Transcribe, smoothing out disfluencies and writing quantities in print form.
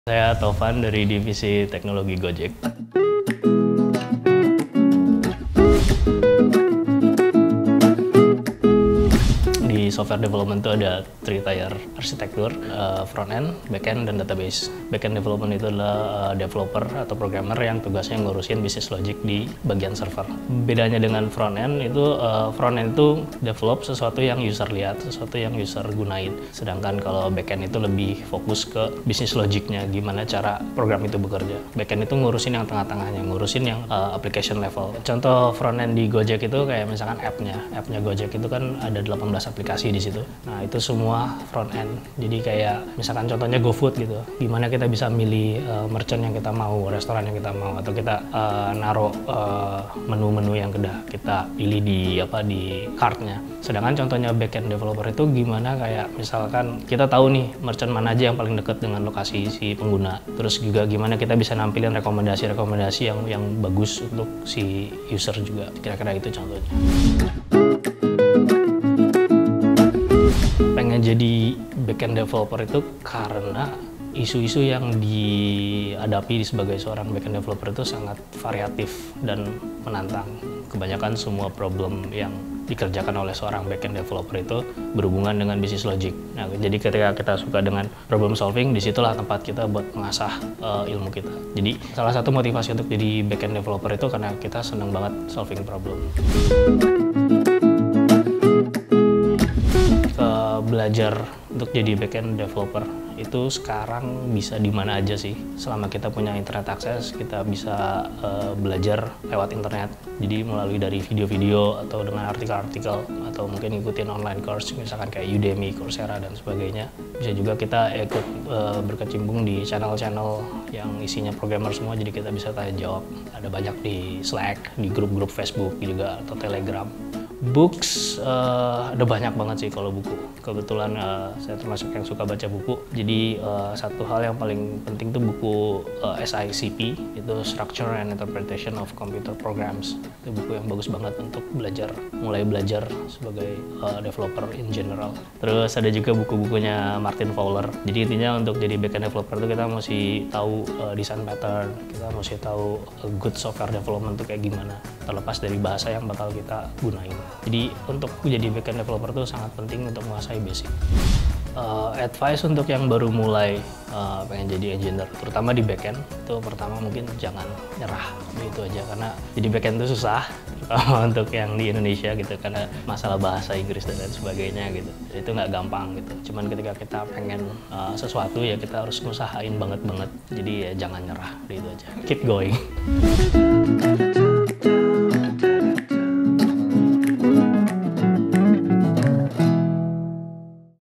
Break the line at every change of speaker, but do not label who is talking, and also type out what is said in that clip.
Saya Tovan dari divisi teknologi Gojek. Di software development itu ada 3-tier arsitektur, front-end, back-end, dan database. Back-end development itu adalah developer atau programmer yang tugasnya ngurusin business logic di bagian server. Bedanya dengan front-end itu develop sesuatu yang user lihat, sesuatu yang user gunain. Sedangkan kalau back-end itu lebih fokus ke business logicnya, gimana cara program itu bekerja. Back-end itu ngurusin yang tengah-tengahnya, ngurusin yang application level. Contoh front-end di Gojek itu kayak misalkan app-nya Gojek itu kan ada 18 aplikasi di situ. Nah, itu semua front end. Jadi kayak misalkan contohnya GoFood gitu. Gimana kita bisa milih merchant yang kita mau, restoran yang kita mau, atau kita naruh menu-menu yang kita pilih di cart-nya. Sedangkan contohnya backend developer itu gimana kayak misalkan kita tahu nih merchant mana aja yang paling dekat dengan lokasi si pengguna. Terus juga gimana kita bisa nampilin rekomendasi yang bagus untuk si user juga. Kira-kira itu contohnya. Pengen jadi backend developer itu karena isu-isu yang dihadapi sebagai seorang backend developer itu sangat variatif dan menantang. Kebanyakan semua problem yang dikerjakan oleh seorang backend developer itu berhubungan dengan business logic. Nah, jadi ketika kita suka dengan problem solving, disitulah tempat kita buat mengasah ilmu kita. Jadi salah satu motivasi untuk jadi backend developer itu karena kita senang banget solving problem. Belajar untuk jadi backend developer itu sekarang bisa di mana aja sih. Selama kita punya internet akses, kita bisa belajar lewat internet. Jadi melalui dari video-video atau dengan artikel-artikel atau mungkin ikutin online course misalkan kayak Udemy, Coursera dan sebagainya. Bisa juga kita ikut berkecimpung di channel-channel yang isinya programmer semua, jadi kita bisa tanya jawab. Ada banyak di Slack, di grup-grup Facebook juga atau Telegram. Books ada banyak banget sih kalau buku. Kebetulan saya termasuk yang suka baca buku. Jadi satu hal yang paling penting tuh buku SICP, itu Structure and Interpretation of Computer Programs. Itu buku yang bagus banget untuk mulai belajar sebagai developer in general. Terus ada juga buku-bukunya Martin Fowler. Jadi intinya untuk jadi backend developer itu kita mesti tahu design pattern, kita mesti tahu good software development itu kayak gimana, terlepas dari bahasa yang bakal kita gunain. Jadi untuk jadi backend developer itu sangat penting untuk menguasai basic. Advice untuk yang baru mulai pengen jadi engineer, terutama di backend, itu pertama mungkin jangan nyerah gitu aja, karena jadi backend itu susah, terutama untuk yang di Indonesia gitu, karena masalah bahasa Inggris dan lain sebagainya gitu. Jadi itu nggak gampang gitu. Cuman ketika kita pengen sesuatu ya kita harus ngusahain banget. Jadi ya jangan nyerah gitu aja. Keep going.